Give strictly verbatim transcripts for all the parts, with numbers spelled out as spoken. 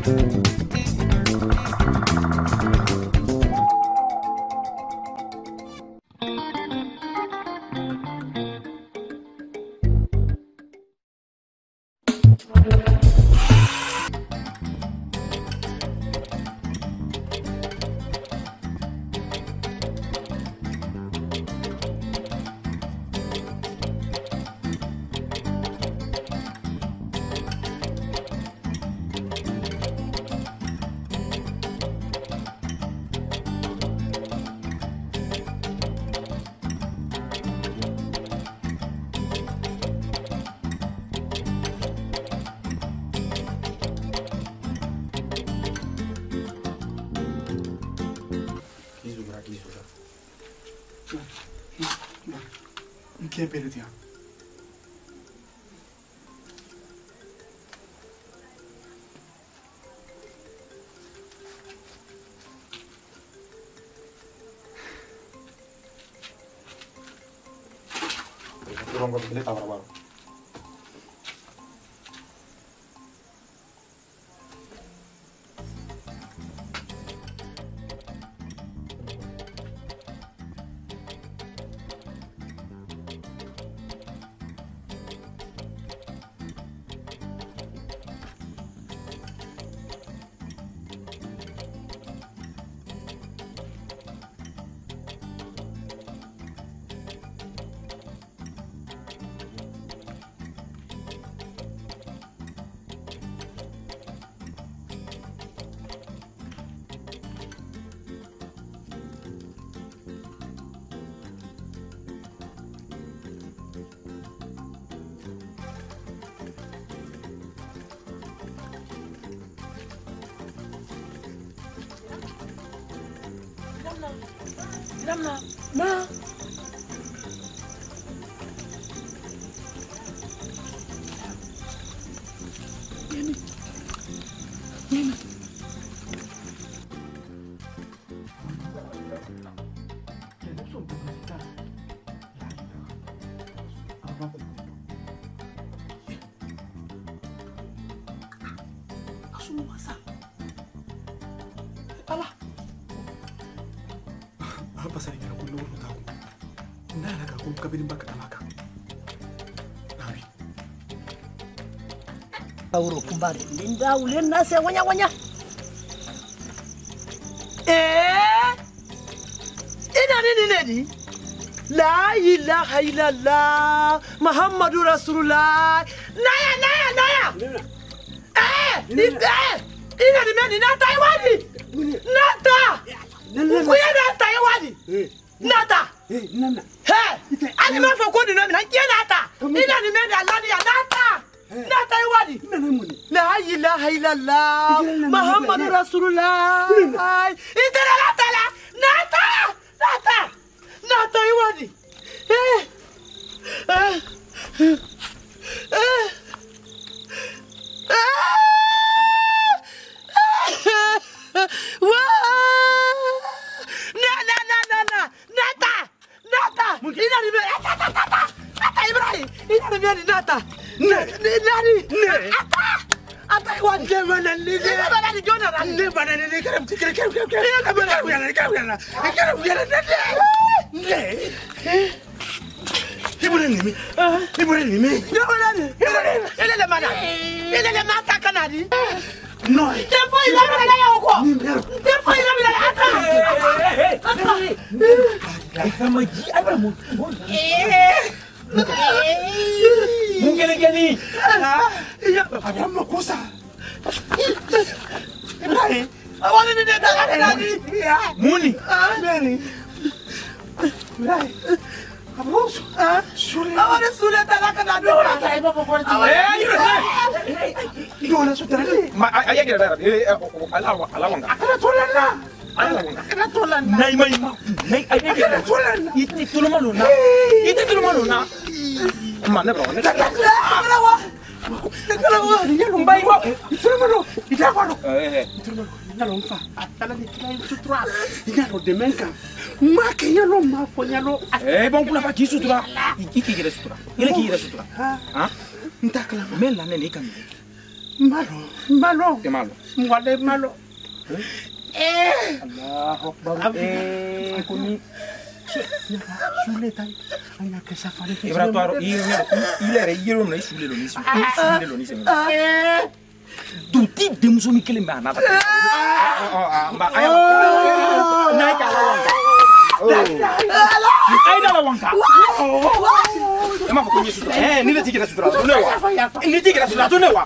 Che bello ti ha. Non go bile tawara baro. Grandma, ma. Vieni. Vieni. Allah. Apa saya kira kulo lu tahu? Nala ka kum kabilin baka tamaka. Nabi. Tauro kumbari. Linda ulen nase wanya wanya. Eh? Ina nini nini? La ilaha illallah Muhammadur Rasulullah. Naya naya naya. Eh, ina ina ni meni na Taiwani. Nata. Kuya na Taiwani. Nata. Nana. Hey, ani ma fa ko ni na mi na je nata. Ina ni meni Allah ni nata. Na Taiwani. La ilaha illallah Muhammadur Rasulullah. Itara nata la. Nata. Nata. Na Taiwani. Eh. Eh. Eh. Na na na na na nata nata ina ni nata nata nata Ibrahim ina ni nata nani ata ata iwan ke mana ni ke mana ni jona ni mana ni ke ke ke ke ke ina mana ku yana ke yana ke yana ne Ibrahim ni Ibrahim ni Ibrahim Ibrahim ile le mana ile le mata kanadi no te foi la mala ya uko te foi la mala ata ata kama ji apa mu eh mungkin gani ya ada makosa Ibrahim awal ni dia tak ada lagi muni muni Ibrahim Abos ah sule awal sule tak ada dua saya bawa kau eh itu orang sudah ma ayah kira dah ala ala wanga ada tolan lah ala wanga ada tolan nai mai ma nai ayah kira tolan itu tulu malu na itu tulu malu na mana bro ne kalau wah kalau wah dia lumbai wah itu malu itu apa lo eh itu malu ina lo mfa atala ni kila sutra ina lo demenka make ya lo mafo ya lo eh bon kula pa ki sutura iki kira sutura ile ki kira sutura ha ntakala mela ne ne kan Malo, malo. Qué malo. Muale malo. Eh. Allahu Akbar. Eh, kuni. Sule tan. Aina que safari. Ibra to aro i il era yero na sule lo ni sule lo ni se. Eh. Du ti de muso mi kele ma na ba. Ah, ba ay. Na ka la wanga. Oh. Ay da la wanga. Ema ko ni sutra. Eh, ni le tiki na sutra. Ne wa. Ni tiki na sutra ne wa.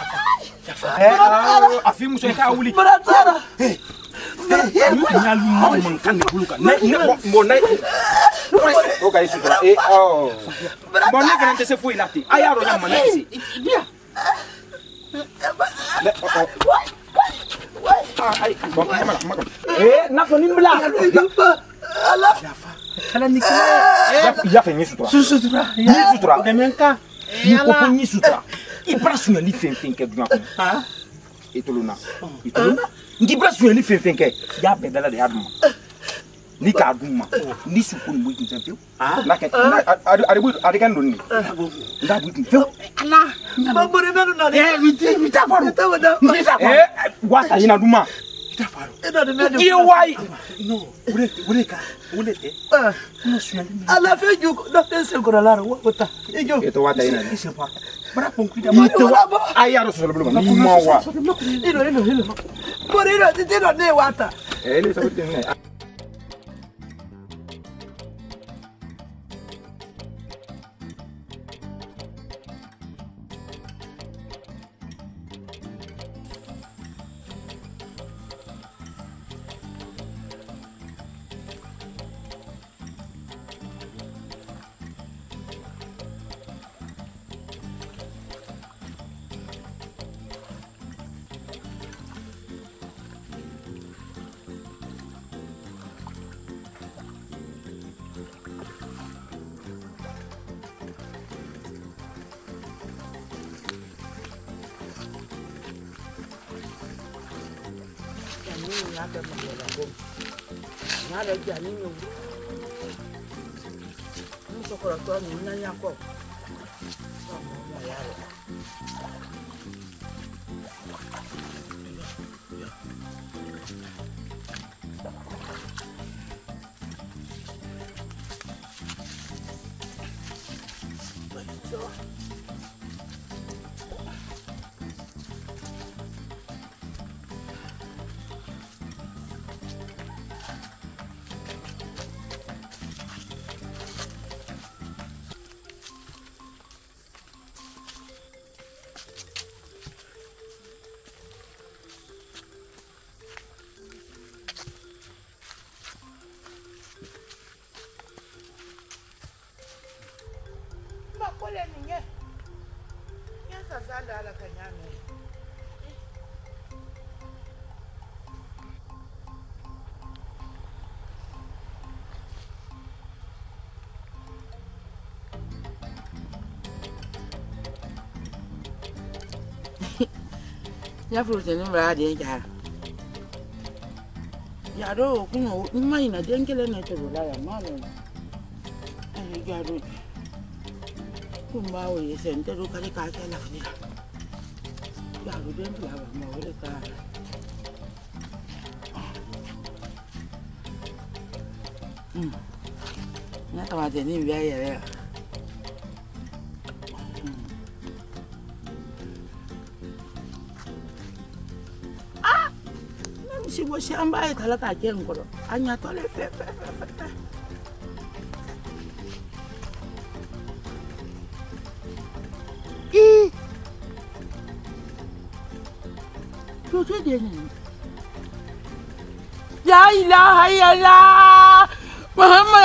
Eh, afi muso ka wuli. Baratara. Eh. Ni nyalu mo man kan buluka. Ne ne mo na. O ka sutra. Eh, oh. Bon ne kan te se foi lati. Ay aro nya man na si. Bien. Ay, bon, eh, na ko nimbla. Allah. Kala ni kala. Ya ya fe ni sutra. Susutra. Ni sutra. Demenka. Ni ko ko ni sutra. I brasu ni fen fen ke duma ko. Ah. Ituluna. Ituluna. Ngi brasu ni fen fen ke. Ya be dala de aduma. Ni ka aduma. Ni su ko ni mo tin fen. Ah. La ke ari bu ari kan donni. Nda bu tin fen. Allah. Babore melu na. Eh, miti mita faru. Ta wada. Mita faru. Eh, wata ina duma. Mita faru. Ina de melu. Ye wai. No, ule ule ka. Ule te. Ah. No suali. Ala fe ju da pense ko la la wata. Ejo. Eto wata ina. Ise pa. Bra pon kuida Ni ma. to la ba. Ay aro so lo bluma. Ni mo wa. Ino ino ino. Bore ino ti ti no ne wata. Eh, le sabu tin ne. Nada jani nyo. Muso ko to ni nanya ko. Kole ninge. Nyasa zanda ala kanyame. Ya fruit ni mra de ja. Ya do kuno mai na dengele na to la ya malo. Eh ya do. Kumba we sente do kali ka ka la fini. Ya do den la ba mo le ka. Mm. Na ta wa de ni bi ya ya. Ah! Na si bo si amba e kala ka ke ngoro. Anya to le fe fe fe. La ilaha illallah Muhammad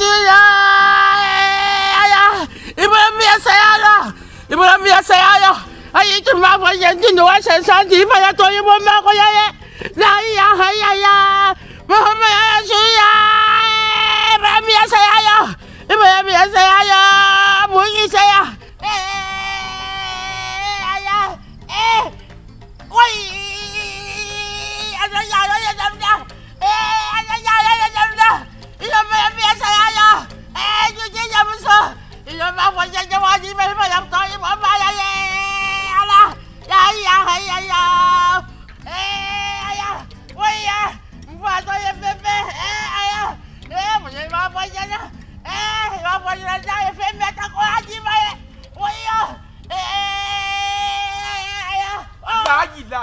Rasulullah Ibrahim ya sayala Ibrahim ya sayala ayi tu ma fa yen tin wa san san ti fa ya to yi mo ma ko ya ye la ilaha illallah Muhammad Rasulullah Ibrahim ya sayala Ibrahim ya sayala mo yi saya eh aya eh oi ada ya ya ya eh ada ya ya ya ya ilo me me saya ya eh juji ya muso ilo ma fa ya ya wa ji me fa ya to yi mo ma ya ye ala ya ya ga fa ina da fe me ta ko haji mai oyo eh ya la ila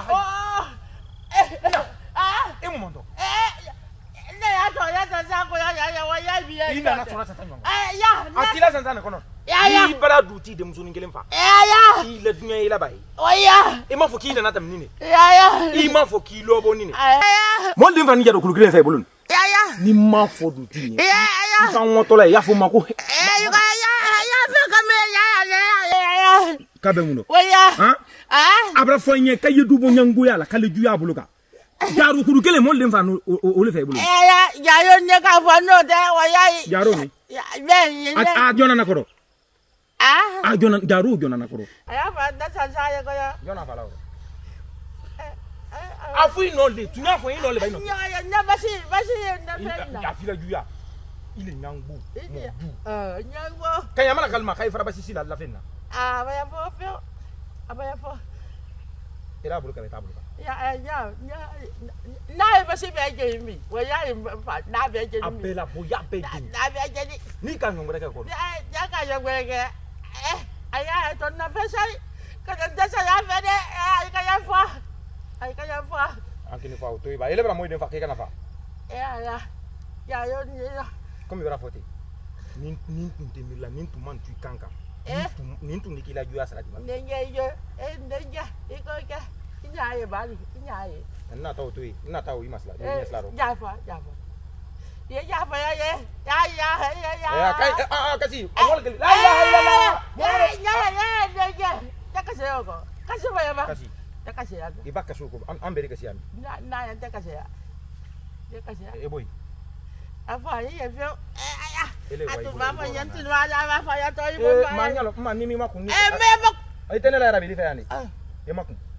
ah e mo mondo eh ne ya to ya sa sa ko ya ya wa ya bi ya ina na sura sa tanyo eh ya atila san tan kono ya ya i bara duti de muso ngelen fa eh ya i le dunya ila bai oya e ma fo ki na tam nini ya ya i ma fo ki lo bo nini ya mo lim fa ni jado kulukire fa bulun ya ya ni ma fo duti ni ya ya kan woto la ya fo mako eh ya ya ya fe ka me ya ya ya ka be muno oya ha ah abra fo nye ka yedu bo nyangu ya la kale ju ya buluka jaru kulukele mo lim fa no o le fa bulun eh ya ya yo ne ka fo no de oya jaro ni ya ben a jona na koro ah a jona jaru jona na koro aya fa da sa sa ya ko ya jona fa la afu ino le tunya fo ino le ba ino ya ya na ba si ba si na fe na ya fila juya ile nyangu mo du eh nyango kanya mala kalma kai fara ba sisi la la fenna ah ba ya fo fe aba ya fo era bulu ka ta bulu ya ya ya na ba si be je mi wa ya fa na be je mi abela bo ya be din na be je ni ni kan ngore ka ko ya ya ka yo gwe ge eh aya to na fe sai ka da sa ya fe de ai ka ya fo ai ka ya fo ankini fa to iba ele bra mo iden fa ke kana fa ya ya ya yo ni ya comme bra fote nin nin tunte mila nin tu man tu kanka eh nin tu nikila juya sala diba nenge yo eh nenge iko ke nya ye bali nya ye na taw to na taw yi masla ni eh masla ro ja fa ja fa ye ja fa ya ye ya ya ya ya eh kai ah kasi amol ke la ilaha illallah ya ya ya nenge ta ka se ko ka se ba ya ba kasi ta ka se ya iba ka so ko am beri kasi am na na ya ta ka se ya ya ka se ya e boy afa ye ye fe eh ya ele wa atu ba fa yan tu wa ya ba fa ya to yi bo eh fa manyalo ma ni mi makun ni eh me ba ai tenela ra bi fa yani ah e makun